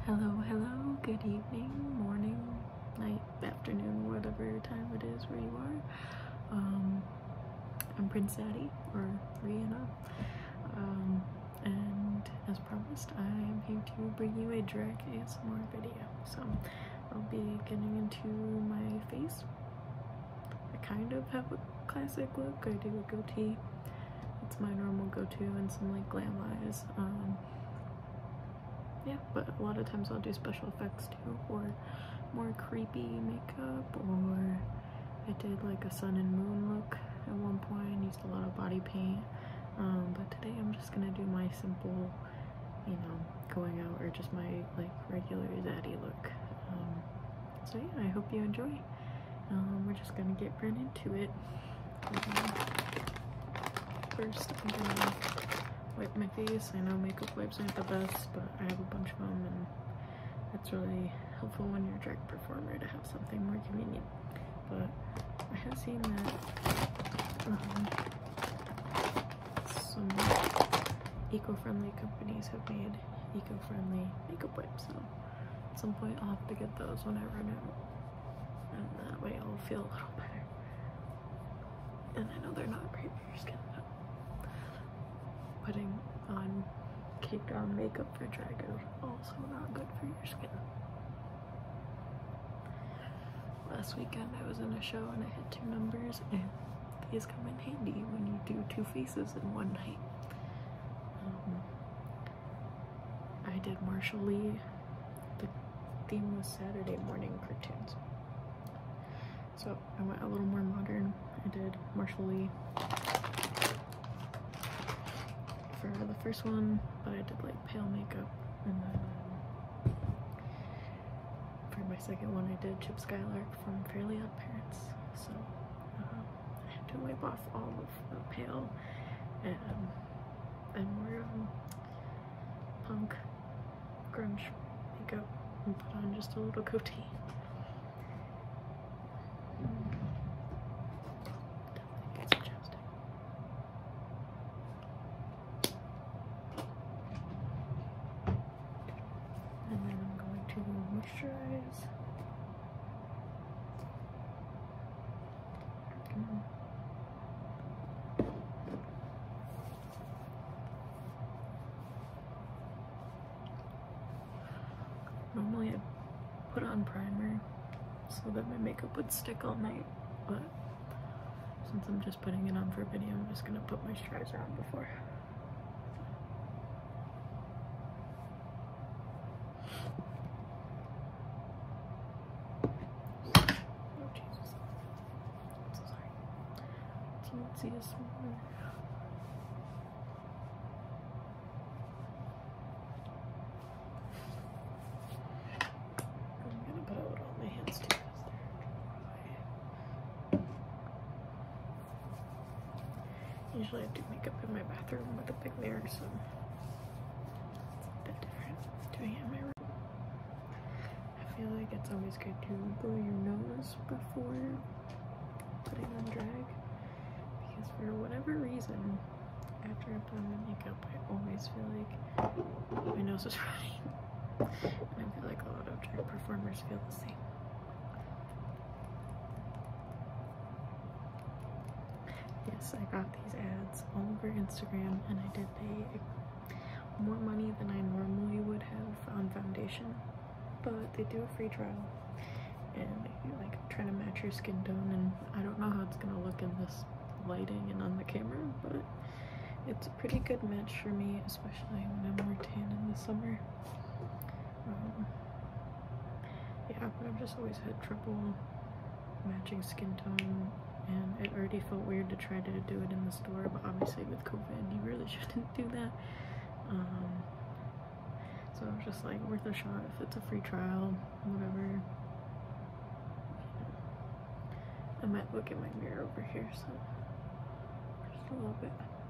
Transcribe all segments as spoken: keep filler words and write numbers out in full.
Hello, hello, good evening, morning, night, afternoon, whatever time it is where you are. Um, I'm Prince Zaddy, or Rihanna, um, and as promised, I am here to bring you a drag A S M R video. So, I'll be getting into my face. I kind of have a classic look. I do a goatee. It's my normal go-to, and some like glam eyes. Um, yeah, but a lot of times I'll do special effects too, or more creepy makeup, or I did like a sun and moon look at one point, used a lot of body paint, um, but today I'm just gonna do my simple, you know, going out, or just my like regular zaddy look. Um, so yeah, I hope you enjoy. Um, we're just gonna get right into it. Um, first, I'm gonna wipe my face. I know makeup wipes aren't the best, but I have a bunch of them, and it's really helpful when you're a drag performer to have something more convenient. But I have seen that um, some eco-friendly companies have made eco-friendly makeup wipes, so at some point I'll have to get those when I run out, and that way I'll feel a little better. And I know they're not great for your skin, but putting on caked on makeup for drag is also not good for your skin. Last weekend I was in a show and I had two numbers, and these come in handy when you do two faces in one night. Um, I did Marshall Lee. The theme was Saturday morning cartoons. So I went a little more modern. I did Marshall Lee for the first one, but I did like pale makeup, and then um, for my second one I did Chip Skylark from Fairly Odd Parents. So um, I had to wipe off all of the pale and, and more um, punk grunge makeup and put on just a little goatee. Moisturize. Mm. Normally I put on primer so that my makeup would stick all night, but since I'm just putting it on for a video, I'm just gonna put moisturizer on before. Let's see this one. I'm gonna put a little on my hands too, because they're dry. Usually I do makeup in my bathroom with a big mirror, so it's a bit different doing it in my room. I feel like it's always good to blow your nose before putting on drag. For whatever reason, after I've done my makeup, I always feel like my nose is running. And I feel like a lot of drag performers feel the same. Yes, I got these ads all over Instagram, and I did pay more money than I normally would have on foundation, but they do a free trial, and you're like trying to match your skin tone, and I don't know how it's gonna look in this lighting and on the camera, but it's a pretty good match for me, especially when I'm more tan in the summer. Um, yeah, but I've just always had trouble matching skin tone, and it already felt weird to try to do it in the store, but obviously with COVID you really shouldn't do that. Um, so I was just like, worth a shot if it's a free trial, whatever. I might look at my mirror over here, so just a little bit.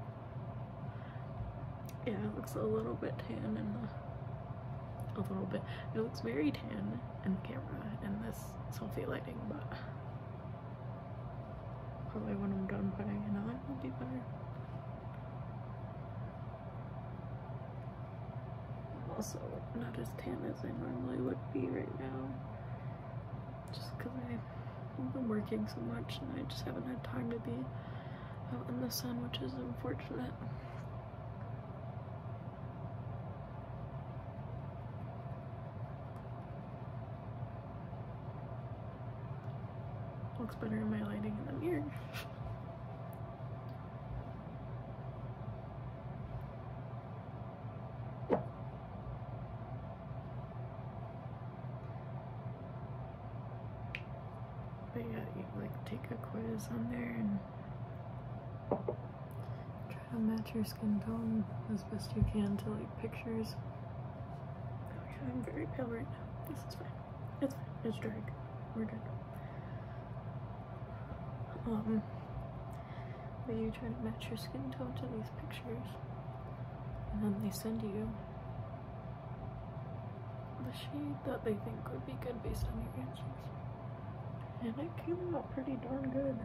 Yeah, it looks a little bit tan in the, a little bit. It looks very tan in the camera in this selfie lighting, but probably when I'm done putting it on, it'll be better. also not as tan as I normally would be right now. Just because I've been working so much and I just haven't had time to be out in the sun, which is unfortunate. Looks better in my lighting in the mirror. But yeah, you like take a quiz on there and try to match your skin tone as best you can to like pictures. Oh yeah, I'm very pale right now. This is fine. It's fine. It's dry. We're good. Um, but you try to match your skin tone to these pictures, and then they send you the shade that they think would be good based on your answers. And it came out pretty darn good.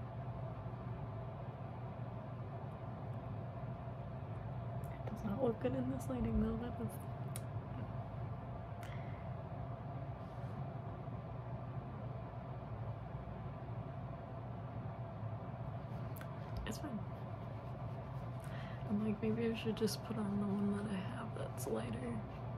It does not look good in this lighting though, that is... It's fine. I'm like, maybe I should just put on the one that I have that's lighter.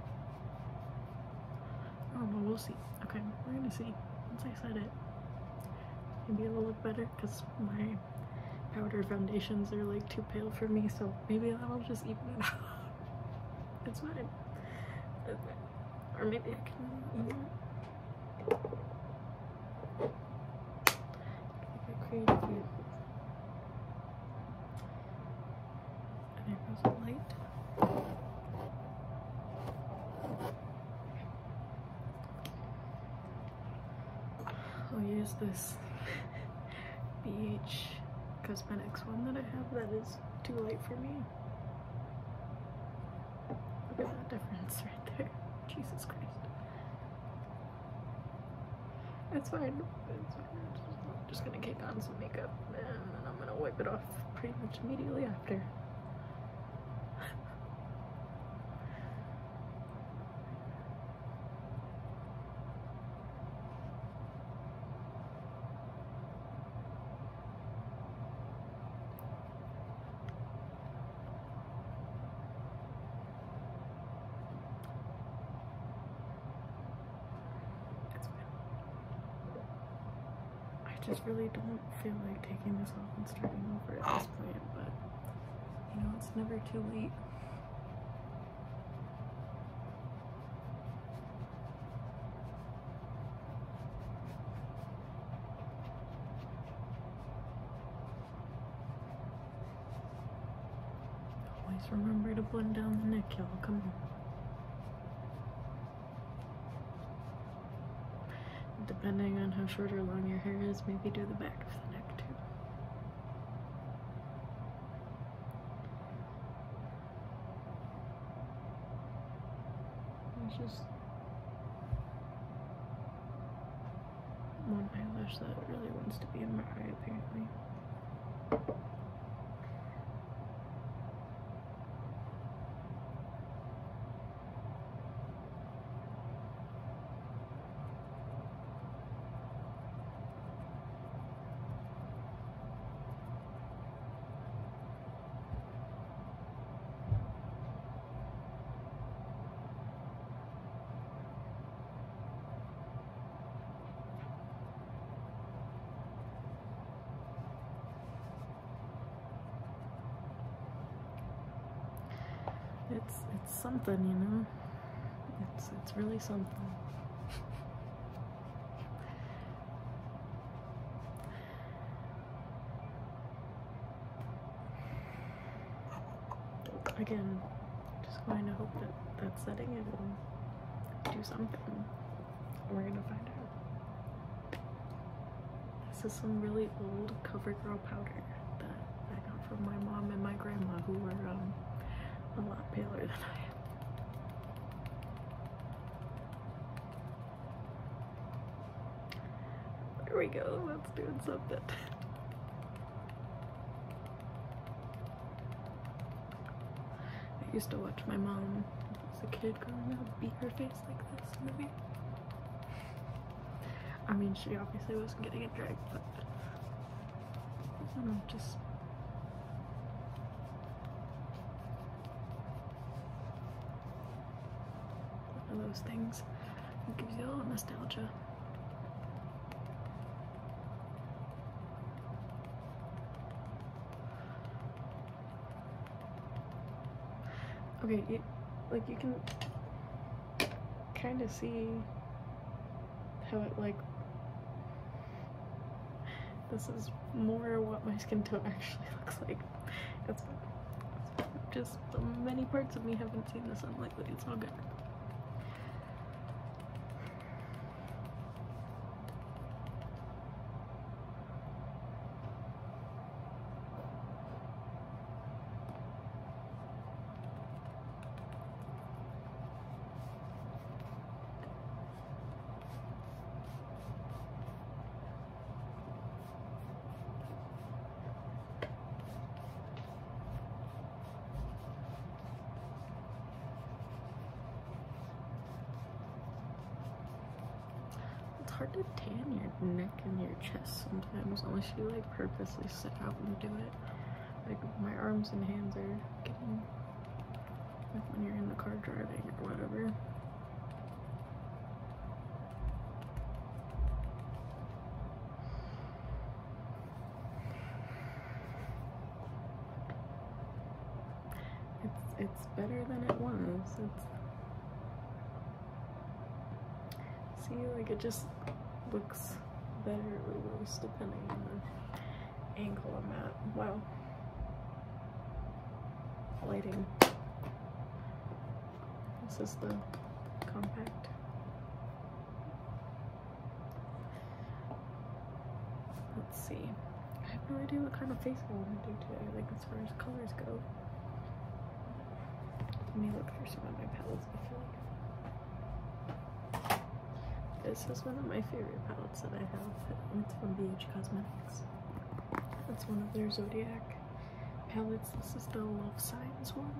I don't know, we'll see. Okay, we're gonna see. Once I set it, maybe it'll look better because my powder foundations are like too pale for me, so maybe that'll just even it out. It's fine. It's fine. Or maybe I can, you know, get creative here. There goes the light. I'll use this B H Cosmetics one that I have that is too light for me. Look at that difference right there. Jesus Christ. It's fine. It's fine. I'm just gonna kick on some makeup and then I'm gonna wipe it off pretty much immediately after. I just really don't feel like taking this off and starting over at this point, but you know, it's never too late. Always remember to blend down the neck, y'all. Come on. Depending on how short or long your hair is, maybe do the back of the neck too. There's just one eyelash that really wants to be in my eye, apparently. It's it's something, you know. It's it's really something. Again, just going to hope that that setting it will do something. We're gonna find out. This is some really old CoverGirl powder that I got from my mom and my grandma, who were um. a lot paler than I am. There we go, that's doing something. I used to watch my mom as a kid growing up beat her face like this in the mirror. I mean, she obviously wasn't getting it dragged, but I don't know, just one of those things. It gives you a little nostalgia. Okay, you, like you can kind of see how it like, this is more what my skin tone actually looks like. It's, it's just many parts of me haven't seen the sun lately. It's all good. Hard to tan your neck and your chest sometimes unless you like purposely sit out and do it. Like my arms and hands are getting, like when you're in the car driving or whatever. It's it's better than it was. It's see, like it just looks better or worse depending on the angle I'm at. Wow. Lighting. This is the compact. Let's see. I have no idea what kind of face I want to do today, like as far as colors go. Let me look through some of my palettes. I feel like this is one of my favorite palettes that I have. It's from B H Cosmetics. It's one of their Zodiac palettes. This is the Love Signs one.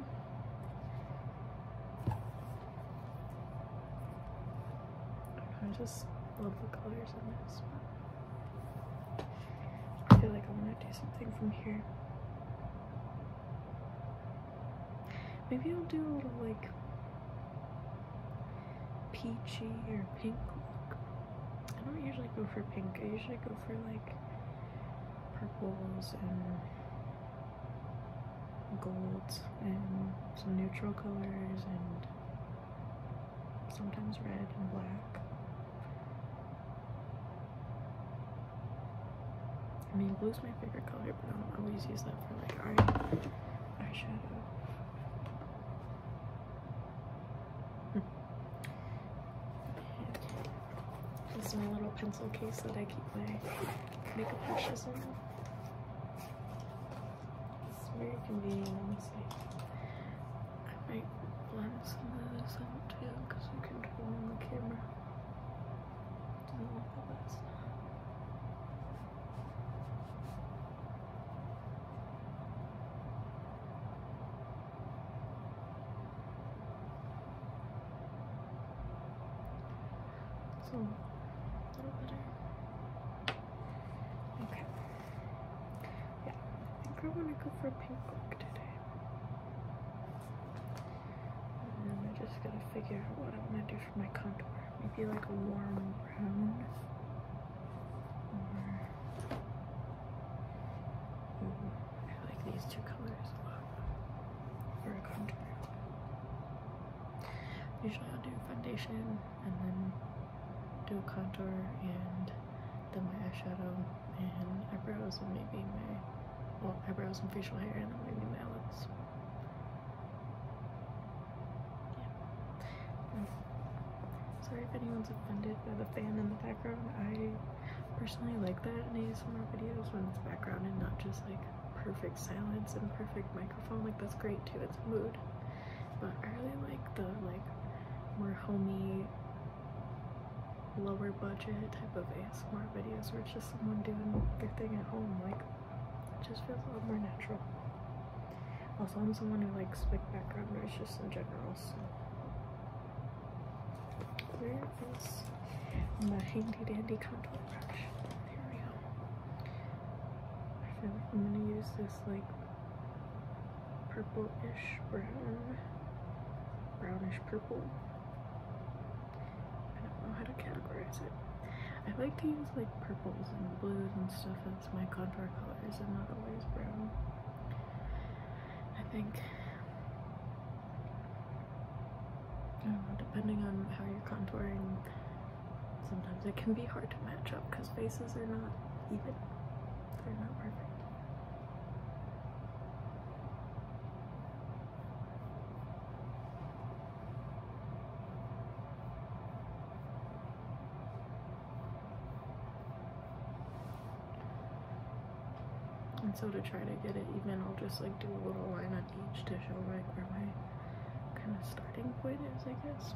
I just love the colors in this. I feel like I want to do something from here. Maybe I'll do a little like peachy or pink look. I don't usually go for pink. I usually go for like purples and golds and some neutral colors and sometimes red and black. I mean, blue's my favorite color, but I don't always use that for like eye eyeshadow. This is my little pencil case that I keep my makeup brushes in. It's very convenient, honestly. I might blend some of this out too, because you can tell on the camera. Doesn't look the best. So, a little better. Okay. Yeah, I think I want to go for a pink look today. And I just gotta figure out what I want to do for my contour. Maybe like a warm brown. Or, ooh, I like these two colors a lot for a contour. Usually I'll do foundation and then do a contour and then my eyeshadow and eyebrows and maybe my, well, eyebrows and facial hair and then maybe my lips. Yeah. Um, sorry if anyone's offended by the fan in the background. I personally like that in A S M R videos when it's background and not just like perfect silence and perfect microphone. Like that's great too, it's a mood. But I really like the like more homey, lower budget type of A S M R videos where it's just someone doing their thing at home. Like, it just feels a lot more natural. Also, I'm someone who likes big background noises just in general, so where is my handy dandy contour brush? Here we go. I feel like I'm gonna use this like purple-ish brown, brownish purple. I don't know how to categorize it. I like to use like purples and blues and stuff as my contour colors and not always brown. I think, I don't know, depending on how you're contouring, sometimes it can be hard to match up because faces are not even. They're not perfect. And so to try to get it even, I'll just like do a little line on each to show like where my kind of starting point is, I guess.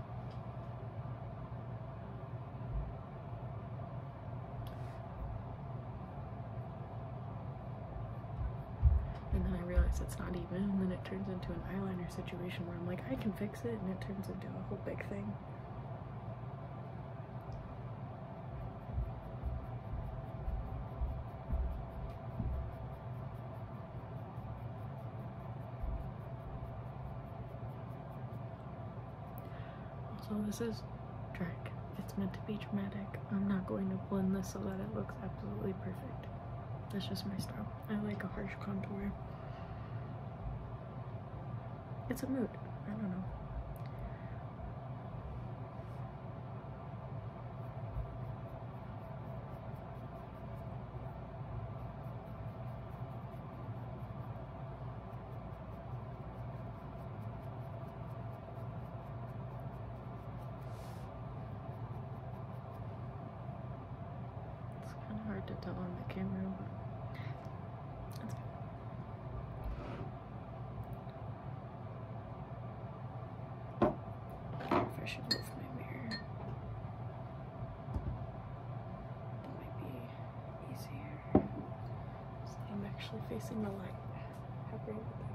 And then I realize it's not even, and then it turns into an eyeliner situation where I'm like, I can fix it, and it turns into a whole big thing. So this is drag. It's meant to be dramatic. I'm not going to blend this so that it looks absolutely perfect. That's just my style. I like a harsh contour. It's a mood. I don't know. Hard to tell on the camera, but that's good. I wonder if I should move my mirror. That might be easier. So I'm actually facing the light. How great would that be?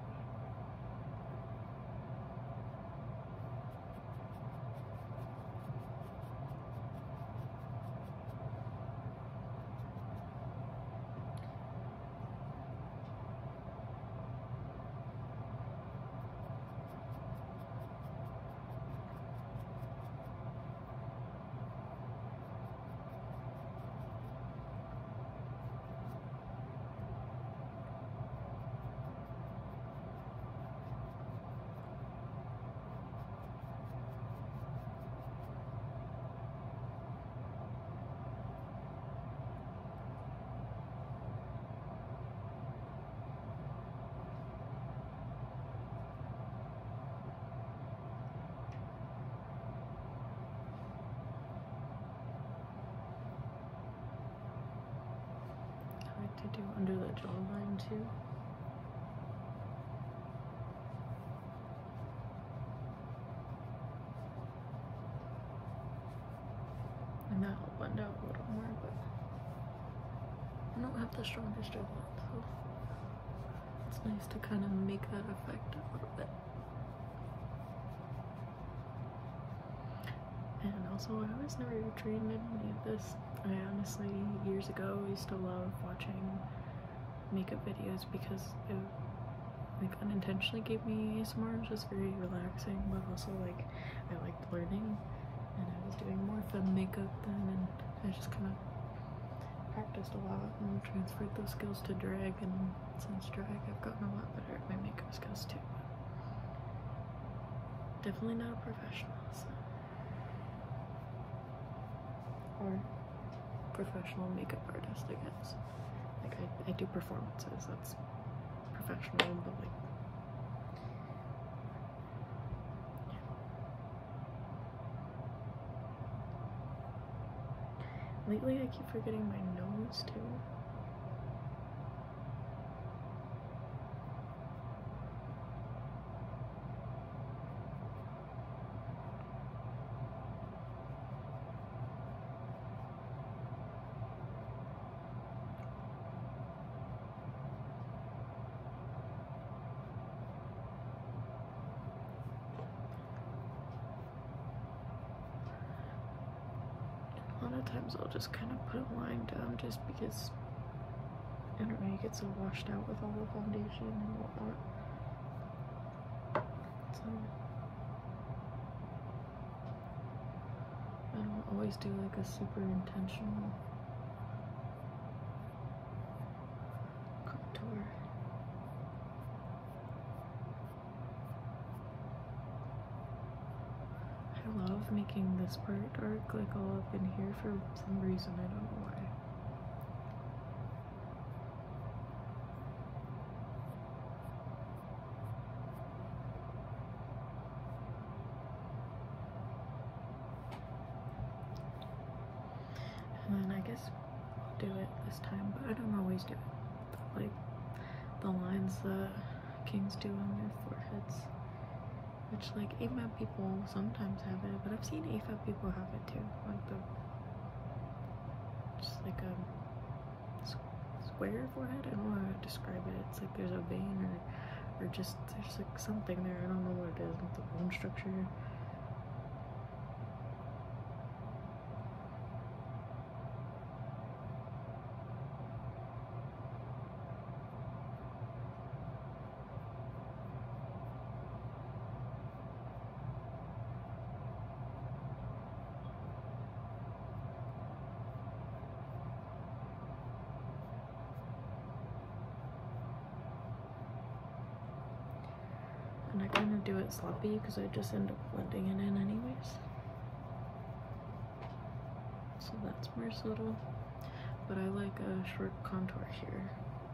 To do under the jawline too. And that'll blend out a little more, but I don't have the strongest jawline, so it's nice to kind of make that effect a little bit. And also, I was never trained in any of this. I honestly, years ago, used to love watching makeup videos because it, like, unintentionally gave me A S M R. It was just very relaxing, but also, like, I liked learning, and I was doing more film makeup then, and I just kind of practiced a lot and transferred those skills to drag, and since drag, I've gotten a lot better at my makeup skills too. Definitely not a professional, so. Or professional makeup artist, I guess. Like, I, I do performances, that's professional, but like, yeah. Lately, I keep forgetting my nose too. sometimes I'll just kind of put a line down just because, I don't know, you get so washed out with all the foundation and whatnot. So I don't always do like a super intentional contour. I love making this part dark, like all up in here for some reason, I don't know why. And then I guess I'll do it this time, but I don't always do it. Like the lines the kings do on their foreheads. Which, like, A F A B people sometimes have it, but I've seen A F A B people have it too. Like the, just like a square forehead. I don't know how to describe it. It's like there's a vein or, or just there's like something there. I don't know what it is. It's a bone structure. And I kind of do it sloppy because I just end up blending it in anyways. So that's more subtle. But I like a short contour here.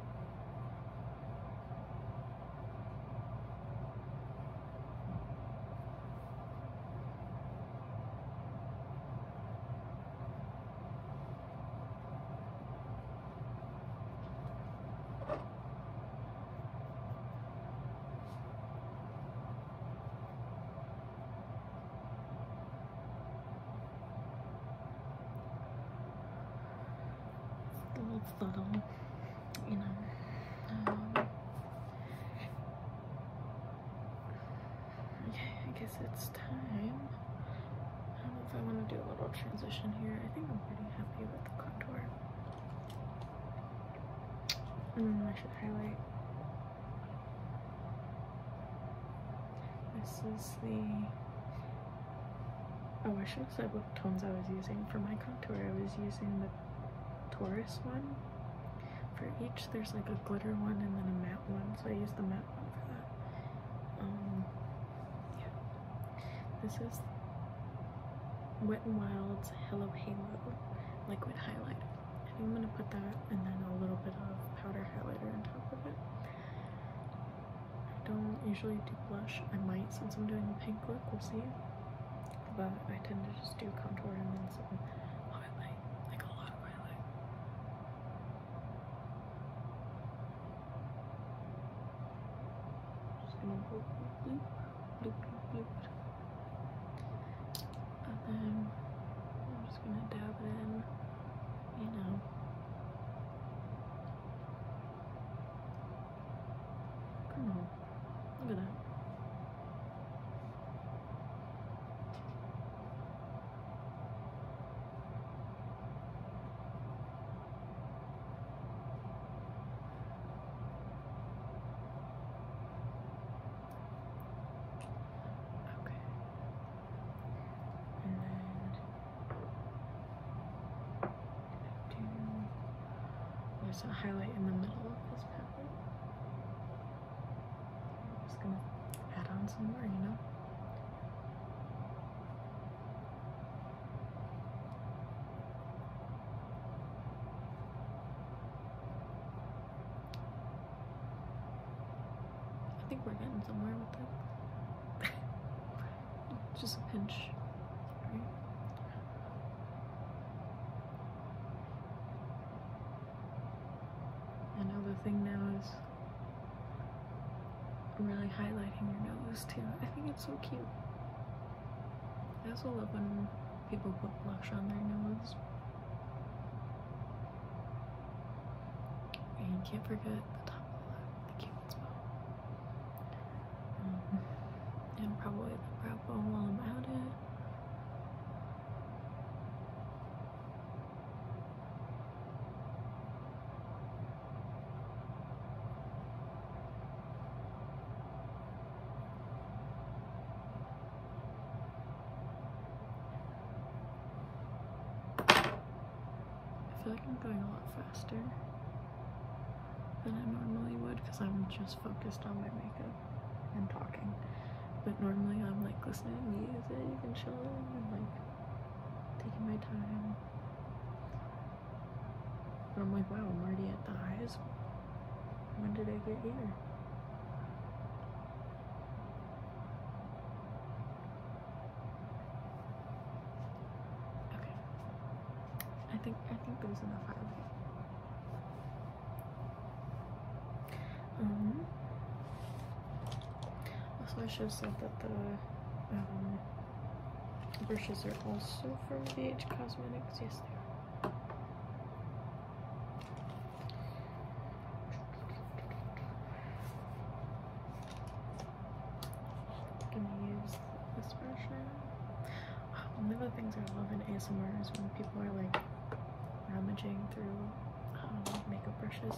Subtle, you know. Um, okay, I guess it's time. I don't know if I want to do a little transition here. I think I'm pretty happy with the contour. Mm, I should highlight. This is the. Oh, I should have said what tones I was using for my contour. I was using the Taurus one. For each there's like a glitter one and then a matte one, so I use the matte one for that. Um, yeah. This is Wet n Wild's Hello Halo liquid highlighter. I think I'm gonna put that and then a little bit of powder highlighter on top of it. I don't usually do blush. I might since I'm doing a pink look, we'll see. But I tend to just do contour and then some highlight, like a lot of highlight. Just gonna bloop, bloop, bloop, bloop, bloop, bloop. And then I'm just gonna dab it in, you know. Come on, look at that. A highlight in the middle of this palette. I'm just gonna add on some more, you know. I think we're getting somewhere with it. Just a pinch. Right? Another thing now is really highlighting your nose too. I think it's so cute. I also love when people put blush on their nose. And you can't forget the top of the lip, the cupid spot. Um, and probably the brow bone while I'm at it. feel like I'm going a lot faster than I normally would because I'm just focused on my makeup and talking. But normally I'm like listening to music and chilling and like taking my time. But I'm like, wow, I'm already at the highs. When did I get here? Okay. I think I think there's enough highlight. Um also I should have said that the um brushes are also from V H Cosmetics. Yes, they are. One of the things I love in A S M R is when people are like rummaging through um, makeup brushes.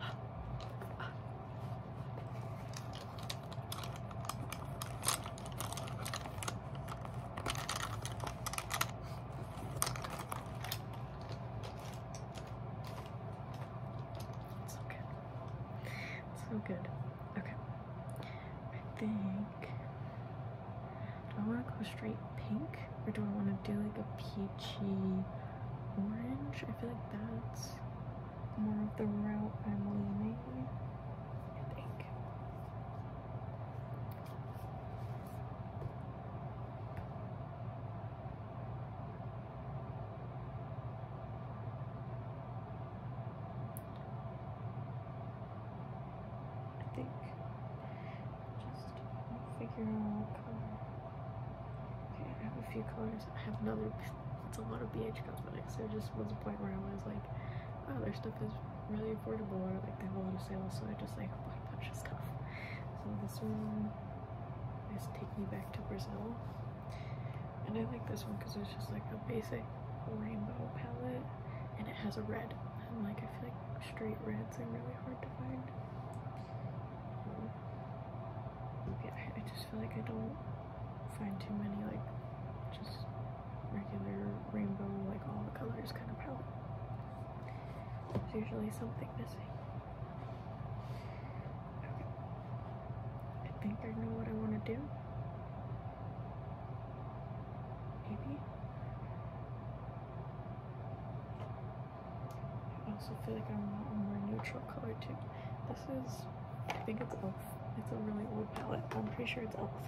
It's so good. It's so good. Okay. I think, do I want to go straight pink? Or do I want to do like a peachy orange? I feel like that's more of the route I'm leaning, I think. I think just figure out what color. I have a few colors. I have another, it's a lot of B H Cosmetics. There just was a point where I was like, wow, their stuff is really affordable, or like they have a lot of sales, so I just like bought a bunch of stuff. So this one is Take Me Back to Brazil. And I like this one because it's just like a basic rainbow palette, and it has a red. And like I feel like straight reds are really hard to find. Yeah, I just feel like I don't find too many like just regular rainbow, like all the colors kind of palette. There's usually something missing. Okay. I think I know what I want to do. Maybe. I also feel like I want a more neutral color too. This is, I think it's Elf. It's a really old palette. I'm pretty sure it's Elf.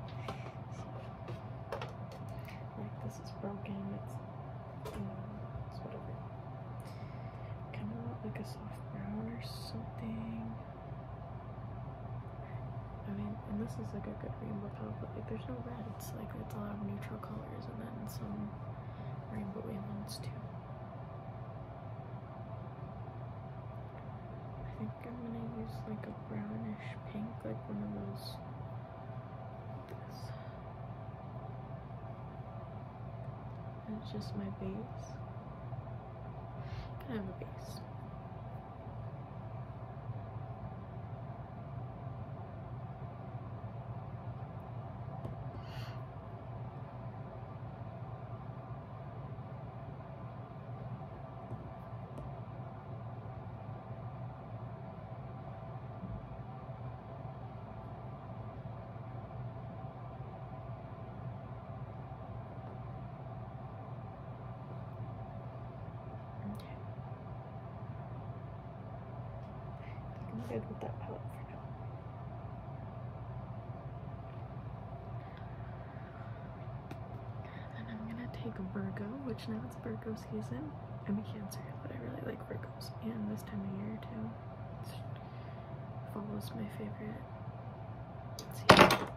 Like this is broken. It's, you know, it's whatever. Kind of want like a soft brown or something. I mean, and this is like a good rainbow palette, but like there's no reds. Like it's a lot of neutral colors and then some rainbowy ones too. I think I'm gonna use like a brownish pink, like one of those. This. And it's just my base. Can I have a base? Good with that palette for now. And I'm gonna take a Virgo, which now it's Virgo season. I'm a Cancer, but I really like Virgos, and this time of year too. It follows my favorite. Let's see.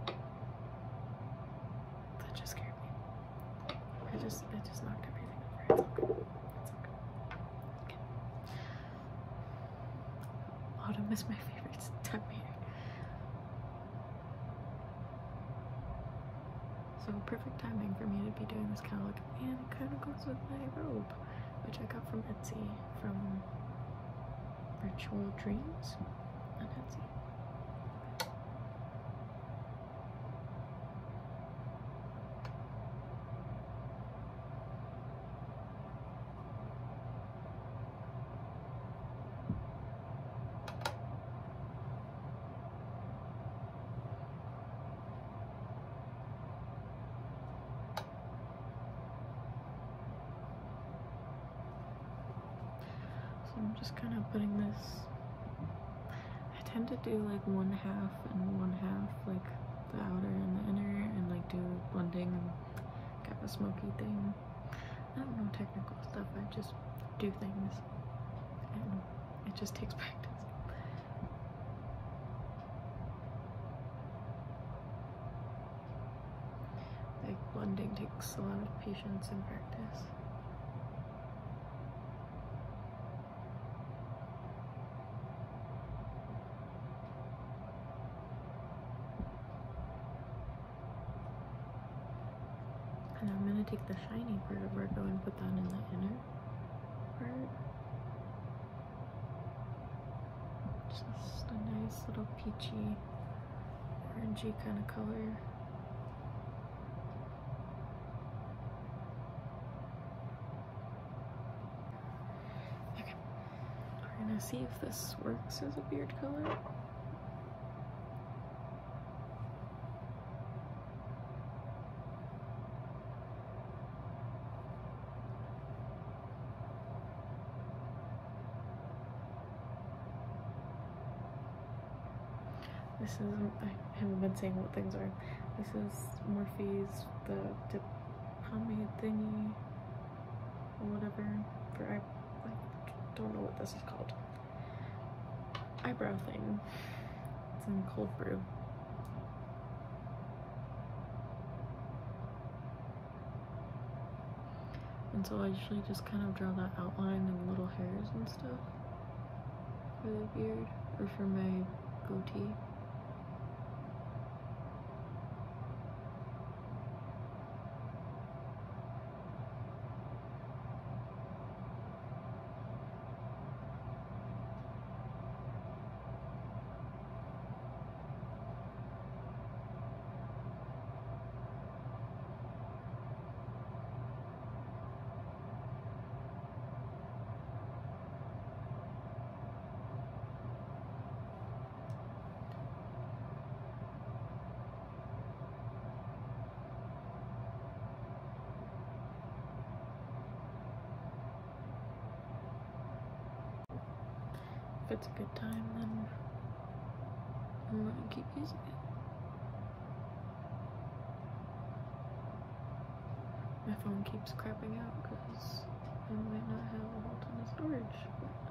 That just scared me. I just, I just knocked everything over. It's all good. It's all good. Okay. Autumn is my favorite time of year. So perfect timing for me to be doing this kind of look, and it kind of goes with my robe, which I got from Etsy, from Virtual Dreams on Etsy. I'm just kind of putting this, I tend to do like one half and one half, like the outer and the inner, and like do blending and kind of a smoky thing. I don't know technical stuff, I just do things and it just takes practice. Like blending takes a lot of patience and practice. And I'm gonna take the shiny part of Virgo and put that in the inner part. Just a nice little peachy, orangey kind of color. Okay, we're gonna see if this works as a beard color. This is, I haven't been saying what things are. This is Morphe's, the dip pomade thingy, or whatever, for eye, I don't know what this is called. Eyebrow thing. It's in cold brew. And so I usually just kind of draw that outline and little hairs and stuff for the beard, or for my goatee. If it's a good time, then I'm gonna keep using it. My phone keeps crapping out because I might not have a whole ton of storage. But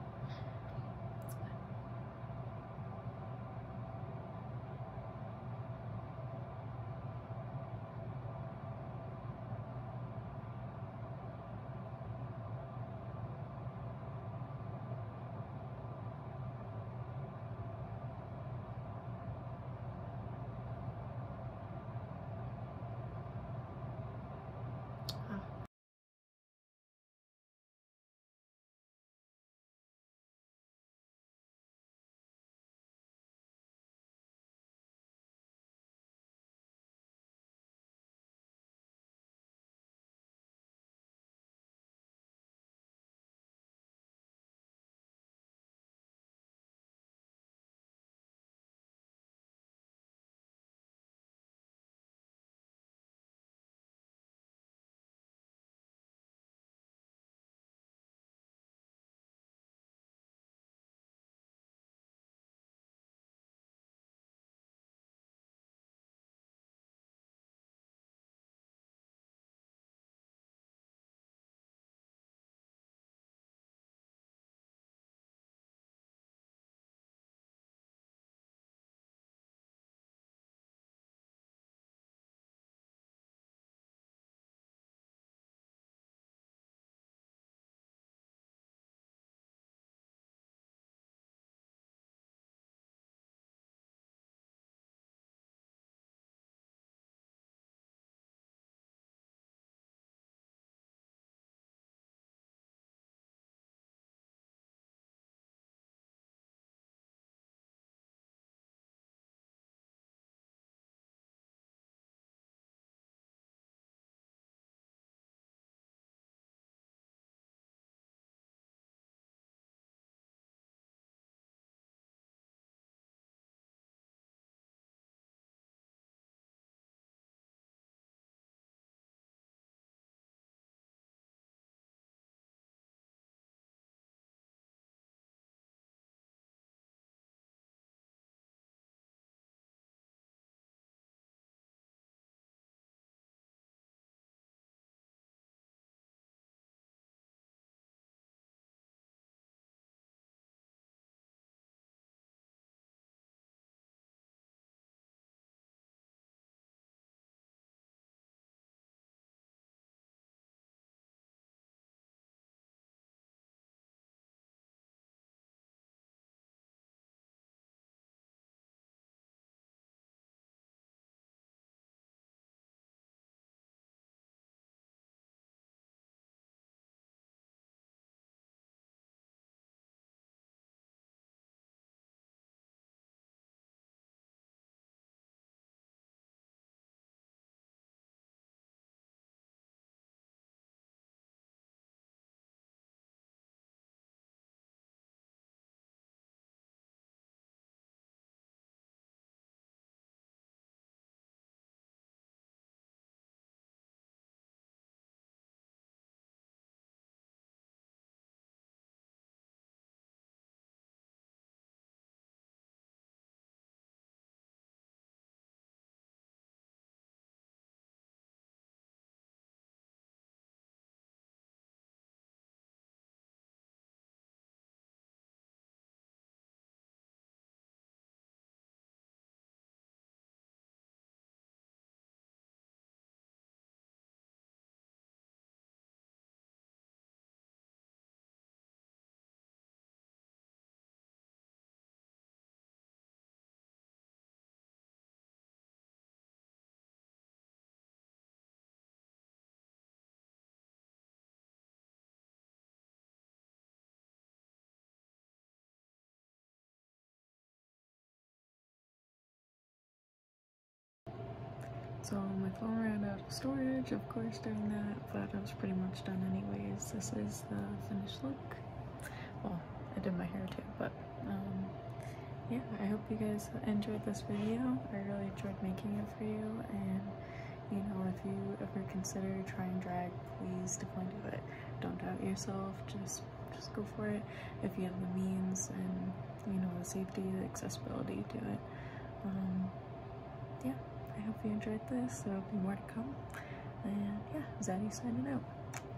So my phone ran out of storage, of course, during that, but I was pretty much done anyways. This is the finished look. Well, I did my hair too, but um, yeah, I hope you guys enjoyed this video. I really enjoyed making it for you, and you know, if you ever consider trying drag, please definitely do it. Don't doubt yourself, just just go for it if you have the means and, you know, the safety, the accessibility to it. Um, yeah, I hope you enjoyed this. There will be more to come. And yeah, Zaddy signing out.